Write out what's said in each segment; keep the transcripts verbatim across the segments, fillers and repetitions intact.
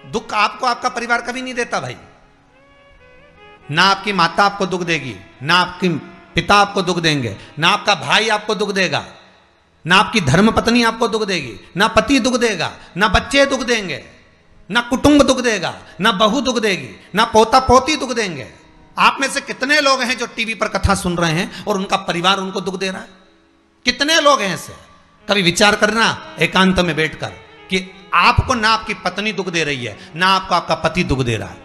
दुख आपको आपका परिवार कभी नहीं देता भाई। ना आपकी माता आपको दुख देगी, ना आपकी पिता आपको दुख देंगे, ना आपका भाई आपको दुख देगा, ना आपकी धर्म पत्नी आपको दुख देगी, ना पति दुख देगा, ना बच्चे दुख देंगे, ना कुटुंब दुख देगा, ना बहू दुख देगी, ना पोता पोती दुख देंगे। आप में से कितने लोग हैं जो टीवी पर कथा सुन रहे हैं और उनका परिवार उनको दुख दे रहा है? कितने लोग हैं ऐसे? कभी विचार करना एकांत में बैठकर कि आपको ना आपकी पत्नी दुख दे रही है, ना आपको आपका पति दुख दे रहा है,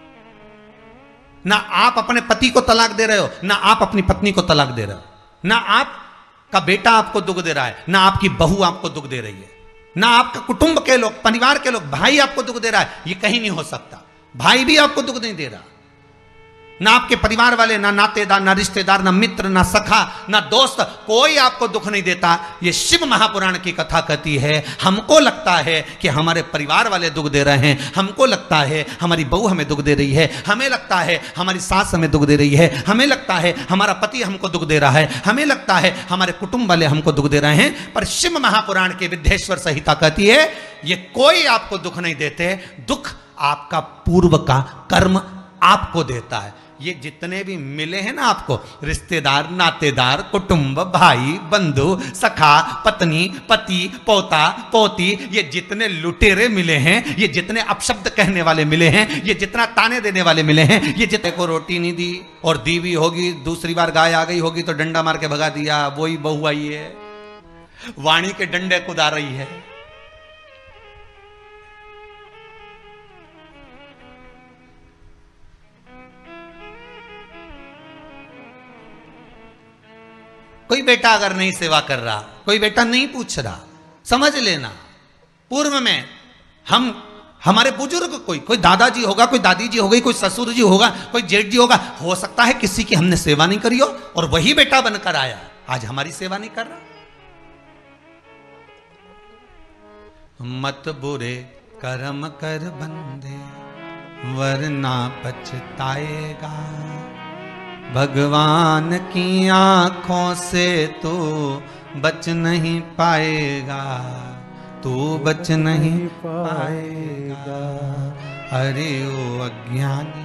ना आप अपने पति को तलाक दे रहे हो, ना आप अपनी पत्नी को तलाक दे रहे हो, ना आपका बेटा आपको दुख दे रहा है, ना आपकी बहू आपको दुख दे रही है, ना आपका कुटुंब के लोग, परिवार के लोग, भाई आपको दुख दे रहा है। ये कहीं नहीं हो सकता। भाई भी आपको दुख नहीं दे रहा, ना आपके परिवार वाले, ना नातेदार, ना रिश्तेदार, ना मित्र, ना सखा, ना दोस्त, कोई आपको दुख नहीं देता। ये शिव महापुराण की कथा कहती है हमको लगता है कि हमारे परिवार वाले दुख दे रहे हैं, हमको लगता है हमारी बहू हमें दुख दे रही है, हमें लगता है हमारी सास हमें दुख दे रही है, हमें लगता है हमारा पति हमको दुख दे रहा है, हमें लगता है हमारे कुटुंब वाले हमको दुख दे रहे हैं। पर शिव महापुराण की विद्येश्वर संहिता कहती है ये कोई आपको दुख नहीं देते, दुख आपका पूर्व का कर्म आपको देता है। ये जितने भी मिले हैं ना आपको, रिश्तेदार, नातेदार, कुटुंब, भाई, बंधु, सखा, पत्नी, पति, पोता, पोती, ये जितने लुटेरे मिले हैं, ये जितने अपशब्द कहने वाले मिले हैं, ये जितना ताने देने वाले मिले हैं, ये जितने को रोटी नहीं दी और दी भी होगी, दूसरी बार गाय आ गई होगी तो डंडा मार के भगा दिया, वही बहू आई है, वाणी के डंडे कुदा रही है। कोई बेटा अगर नहीं सेवा कर रहा, कोई बेटा नहीं पूछ रहा, समझ लेना पूर्व में हम हमारे बुजुर्ग, कोई कोई दादाजी होगा, कोई दादी जी होगी, कोई ससुर जी होगा, कोई जेठ जी होगा, हो सकता है किसी की हमने सेवा नहीं करी हो और वही बेटा बनकर आया, आज हमारी सेवा नहीं कर रहा। मत बुरे कर्म कर बंदे वरना पछताएगा, भगवान की आंखों से तू बच नहीं पाएगा, तू बच नहीं पाएगा। अरे ओ अज्ञानी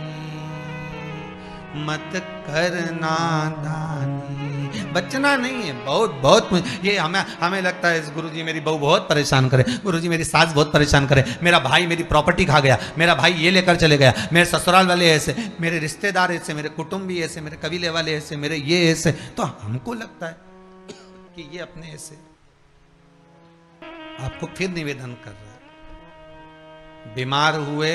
मत करना दानी, बचना नहीं है। बहुत बहुत ये हमें हमें लगता है गुरुजी मेरी बहू बहुत परेशान करे, गुरुजी मेरी सास बहुत परेशान करे, मेरा भाई मेरी प्रॉपर्टी खा गया, मेरा भाई ये लेकर चले गया, मेरे ससुराल वाले ऐसे, मेरे रिश्तेदार ऐसे, मेरे कुटुंबी ऐसे, मेरे कबीले वाले ऐसे, मेरे ये ऐसे। तो हमको लगता है कि ये अपने ऐसे। आपको फिर निवेदन कर रहा है, बीमार हुए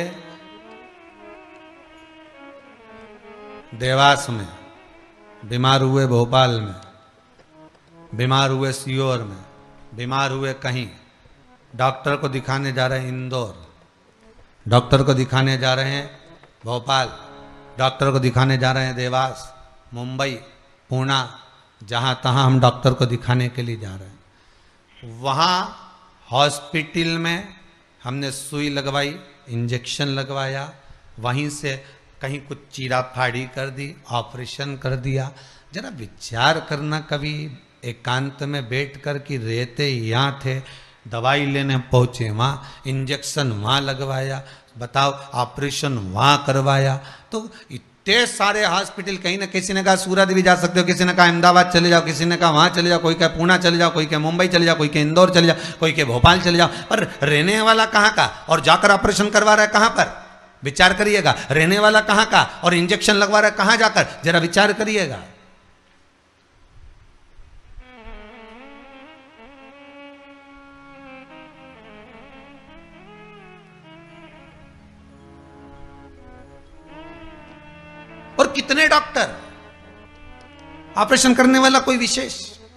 देवास में, बीमार हुए भोपाल में, बीमार हुए सीहोर में, बीमार हुए कहीं, डॉक्टर को दिखाने जा रहे हैं इंदौर, डॉक्टर को दिखाने जा रहे हैं भोपाल, डॉक्टर को दिखाने जा रहे हैं देवास, मुंबई, पुणे, जहाँ तहाँ हम डॉक्टर को दिखाने के लिए जा रहे हैं। वहाँ हॉस्पिटल में हमने सुई लगवाई, इंजेक्शन लगवाया, वहीं से कहीं कुछ चीरा फाड़ी कर दी, ऑपरेशन कर दिया। जरा विचार करना कभी एकांत में बैठ कर कि रहते यहाँ थे, दवाई लेने पहुँचे वहाँ, इंजेक्शन वहाँ लगवाया, बताओ ऑपरेशन वहाँ करवाया। तो इतने सारे हॉस्पिटल, कहीं ना किसी ने कहा सूरत भी जा सकते हो, किसी ने कहा अहमदाबाद चले जाओ, किसी ने कहा वहाँ चले जाओ, कोई कहे पुणे चले जाओ, कोई कहे मुंबई चले जाओ, कोई कहे इंदौर चले जाओ, कोई कहे भोपाल चले जाओ। पर रहने वाला कहाँ का और जाकर ऑपरेशन करवा रहा है कहाँ पर? विचार करिएगा। रहने वाला कहाँ का और इंजेक्शन लगवा रहा है कहाँ जाकर? जरा विचार करिएगा। और कितने डॉक्टर, ऑपरेशन करने वाला कोई विशेष,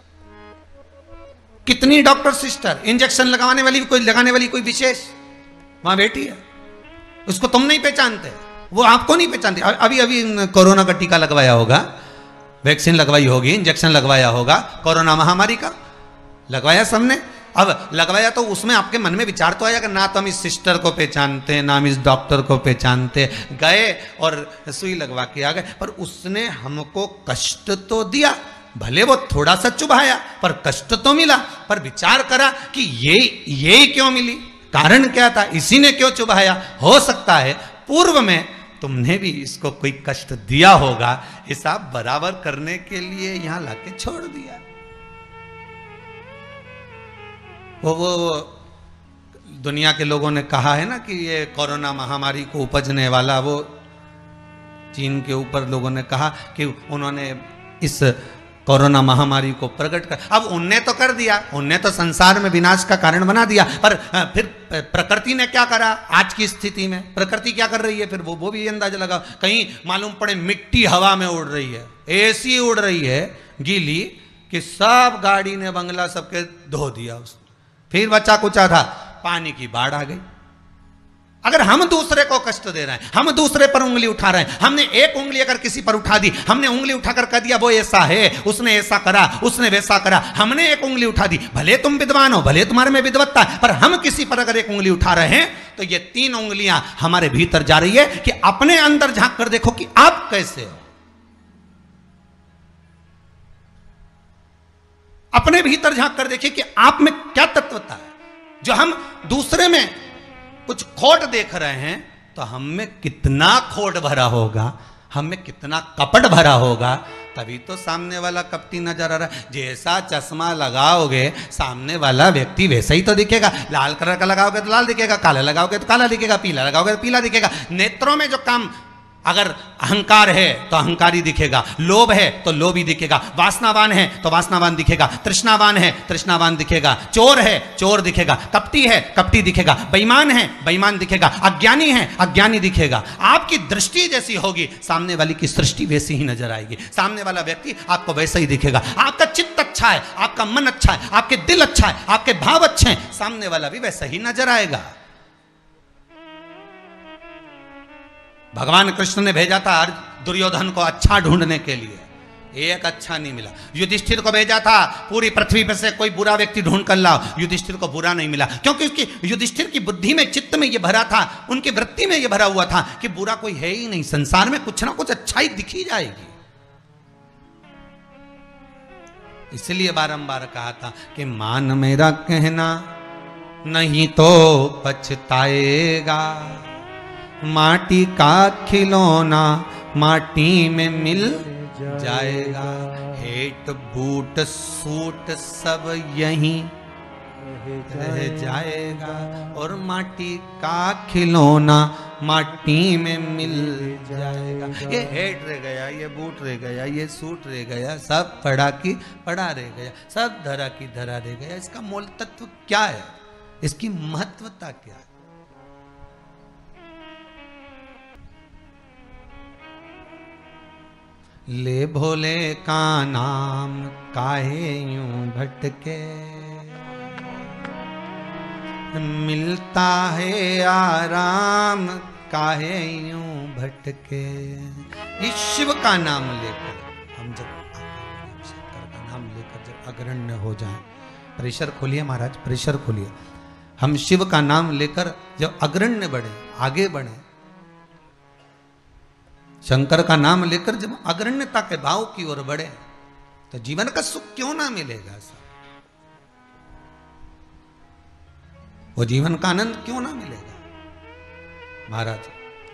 कितनी डॉक्टर सिस्टर, इंजेक्शन लगाने वाली कोई लगाने वाली कोई विशेष वहां बैठी है। उसको तुम नहीं पहचानते, वो आपको नहीं पहचानते। अभी अभी कोरोना का टीका लगवाया होगा, वैक्सीन लगवाई होगी, इंजेक्शन लगवाया होगा, कोरोना महामारी का लगवाया सबने। अब लगवाया तो उसमें आपके मन में विचार तो आया कि ना तो हम इस सिस्टर को पहचानते, ना हम इस डॉक्टर को पहचानते, गए और सुई लगवा के आ गए। पर उसने हमको कष्ट तो दिया, भले वो थोड़ा सा चुभाया पर कष्ट तो मिला। पर विचार करा कि ये ये क्यों मिली, कारण क्या था, इसी ने क्यों चुभाया? हो सकता है पूर्व में तुमने भी इसको कोई कष्ट दिया होगा, हिसाब बराबर करने के लिए यहां लाके छोड़ दिया। वो वो दुनिया के लोगों ने कहा है ना कि ये कोरोना महामारी को उपजने वाला, वो चीन के ऊपर लोगों ने कहा कि उन्होंने इस कोरोना महामारी को प्रकट कर, अब उनने तो कर दिया, उनने तो संसार में विनाश का कारण बना दिया, पर फिर प्रकृति ने क्या करा? आज की स्थिति में प्रकृति क्या कर रही है फिर वो वो भी अंदाजा लगाओ। कहीं मालूम पड़े मिट्टी हवा में उड़ रही है, ऐसी उड़ रही है गीली कि सब गाड़ी ने बंगला सबके धो दिया उसने। फिर बचा कुचा था, पानी की बाढ़ आ गई। अगर हम दूसरे को कष्ट दे रहे हैं, हम दूसरे पर उंगली उठा रहे हैं, हमने एक उंगली अगर किसी पर उठा दी, हमने उंगली उठाकर कह दिया वो ऐसा है, उसने ऐसा करा, उसने वैसा करा, हमने एक उंगली उठा दी, भले तुम विद्वान हो, भले तुम्हारे में विद्वत्ता है, पर हम किसी पर अगर एक उंगली उठा रहे हैं तो ये तीन उंगलियां हमारे भीतर जा रही है कि अपने अंदर झांक कर देखो कि आप कैसे हो, अपने भीतर झांक कर देखिए कि आप में क्या तत्वता है। जो हम दूसरे में कुछ खोट देख रहे हैं तो हम में कितना खोट भरा होगा, हम में कितना कपट भरा होगा, तभी तो सामने वाला कपटी नजर आ रहा है। जैसा चश्मा लगाओगे सामने वाला व्यक्ति वैसा ही तो दिखेगा। लाल कलर का लगाओगे तो लाल दिखेगा, काला लगाओगे तो काला दिखेगा, पीला लगाओगे तो पीला दिखेगा। नेत्रों में जो काम, अगर अहंकार है तो अहंकारी दिखेगा, लोभ है तो लोभी दिखेगा, वासनावान है तो वासनावान दिखेगा, तृष्णावान है तृष्णावान दिखेगा, चोर है चोर दिखेगा, कपटी है कपटी दिखेगा, बेईमान है बेईमान दिखेगा, अज्ञानी है अज्ञानी दिखेगा। आपकी दृष्टि जैसी होगी सामने वाली की सृष्टि वैसी ही नजर आएगी, सामने वाला व्यक्ति आपको वैसा ही दिखेगा। आपका चित्त अच्छा है, आपका मन अच्छा है, आपके दिल अच्छा है, आपके भाव अच्छे हैं, सामने वाला भी वैसा ही नजर आएगा। भगवान कृष्ण ने भेजा था दुर्योधन को अच्छा ढूंढने के लिए, एक अच्छा नहीं मिला। युधिष्ठिर को भेजा था पूरी पृथ्वी पर से कोई बुरा व्यक्ति ढूंढ कर लाओ, युधिष्ठिर को बुरा नहीं मिला, क्योंकि उसकी युधिष्ठिर की बुद्धि में, चित्त में ये भरा था, उनकी वृत्ति में ये भरा हुआ था कि बुरा कोई है ही नहीं, संसार में कुछ ना कुछ अच्छाई दिखी जाएगी। इसलिए बारंबार कहा था कि मान मेरा कहना नहीं तो पछताएगा, माटी का खिलौना माटी में मिल जाएगा, हेट बूट सूट सब यहीं रह जाएगा, और माटी का खिलौना माटी में मिल जाएगा। ये हेट रह गया, ये बूट रह गया, ये सूट रह गया, सब पड़ा की पड़ा रह गया, सब धरा की धरा रह गया। इसका मूल तत्व क्या है, इसकी महत्वता क्या है? ले भोले का नाम काहे यूं भटके, मिलता है आराम काहे यूं भटके। इस शिव का नाम लेकर हम जब शंकर का नाम लेकर जब अग्रण्य हो जाएं, प्रेशर खोलिए महाराज, प्रेशर खोलिए। हम शिव का नाम लेकर जब अग्रण्य बढ़े, आगे बढ़े, शंकर का नाम लेकर जब अग्रण्यता के भाव की ओर बढ़े, तो जीवन का सुख क्यों ना मिलेगा सर? वो जीवन का आनंद क्यों ना मिलेगा? महाराज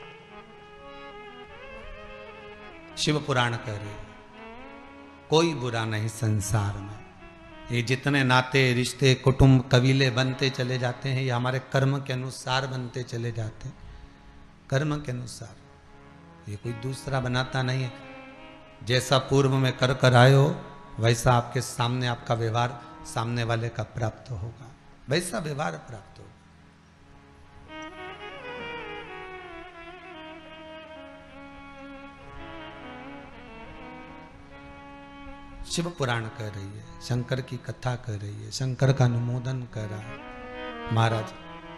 शिव पुराण कह रहे कोई बुरा नहीं संसार में, ये जितने नाते रिश्ते कुटुंब कबीले बनते चले जाते हैं, ये हमारे कर्म के अनुसार बनते चले जाते हैं, कर्म के अनुसार, ये कोई दूसरा बनाता नहीं है। जैसा पूर्व में कर कर आए हो वैसा आपके सामने आपका व्यवहार सामने वाले का प्राप्त होगा, वैसा व्यवहार प्राप्त होगा। शिव पुराण कह रही है, शंकर की कथा कह रही है, शंकर का अनुमोदन कर रहा है। महाराज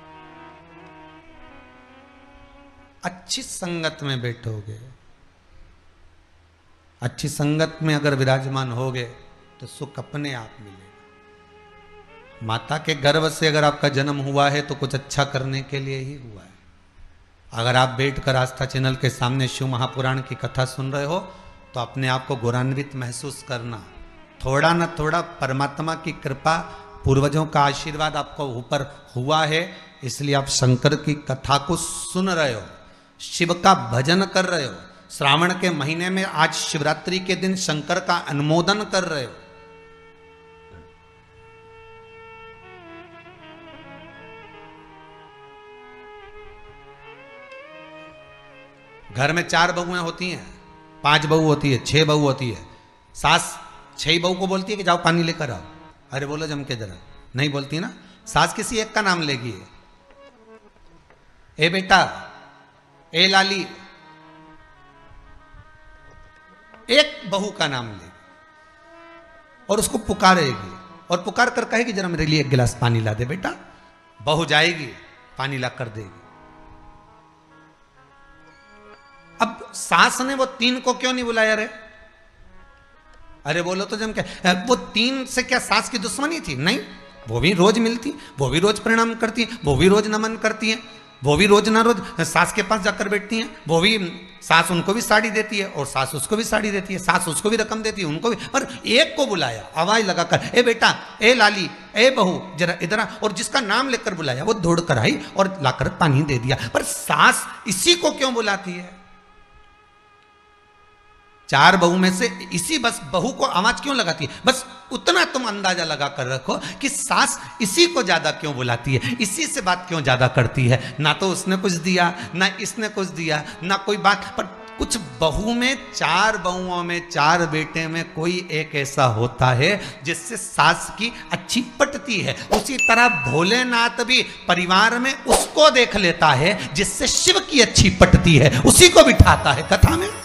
अच्छी संगत में बैठोगे, अच्छी संगत में अगर विराजमान होगे तो सुख अपने आप मिलेगा। माता के गर्भ से अगर आपका जन्म हुआ है तो कुछ अच्छा करने के लिए ही हुआ है। अगर आप बैठकर आस्था चैनल के सामने शिव महापुराण की कथा सुन रहे हो तो अपने आप को गौरवान्वित महसूस करना। थोड़ा न थोड़ा परमात्मा की कृपा, पूर्वजों का आशीर्वाद आपको ऊपर हुआ है, इसलिए आप शंकर की कथा को सुन रहे हो, शिव का भजन कर रहे हो, श्रावण के महीने में आज शिवरात्रि के दिन शंकर का अनुमोदन कर रहे हो। घर में चार बहुएं होती हैं, पांच बहू होती है, छह बहू होती है। सास छह बहू को बोलती है कि जाओ पानी लेकर आओ, अरे बोलो जम के जरा, नहीं बोलती ना। सास किसी एक का नाम लेगी, ए बेटा, ए लाली, एक बहू का नाम लेगी और उसको पुकारेगी और पुकार कर कहेगी जरा मेरे लिए एक गिलास पानी ला दे बेटा। बहू जाएगी, पानी ला कर देगी। अब सास ने वो तीन को क्यों नहीं बुलाया रे? अरे बोलो तो जम क्या, वो तीन से क्या सास की दुश्मनी थी? नहीं, वो भी रोज मिलती, वो भी रोज प्रणाम करती है, वो भी रोज नमन करती है, वो भी रोज ना रोज सास के पास जाकर बैठती हैं, वो भी सास उनको भी साड़ी देती है और सास उसको भी साड़ी देती है, सास उसको भी रकम देती है, उनको भी। पर एक को बुलाया आवाज लगाकर, ए बेटा, ए लाली, ए बहू, जरा इधर आ, और जिसका नाम लेकर बुलाया वो दौड़ कर आई और लाकर पानी दे दिया। पर सास इसी को क्यों बुलाती है? चार बहू में से इसी बस बहू को आवाज क्यों लगाती है? बस उतना तुम अंदाजा लगा कर रखो कि सास इसी को ज्यादा क्यों बुलाती है, इसी से बात क्यों ज्यादा करती है। ना तो उसने कुछ दिया, ना इसने कुछ दिया, ना कोई बात। पर कुछ बहू में, चार बहुओं में, चार बेटे में कोई एक ऐसा होता है जिससे सास की अच्छी पटती है। उसी तरह भोलेनाथ भी परिवार में उसको देख लेता है जिससे शिव की अच्छी पटती है, उसी को बिठाता है कथा में।